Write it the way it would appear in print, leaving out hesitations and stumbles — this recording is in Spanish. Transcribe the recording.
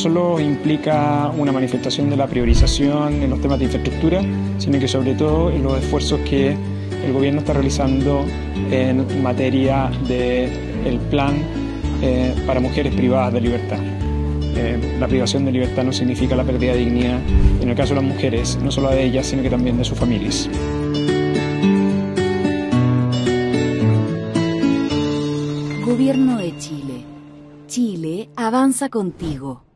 solo implica una manifestación de la priorización en los temas de infraestructura, sino que sobre todo en los esfuerzos que el gobierno está realizando en materia del plan para mujeres privadas de libertad. La privación de libertad no significa la pérdida de dignidad, en el caso de las mujeres, no solo de ellas, sino que también de sus familias. Gobierno de Chile. Chile avanza contigo.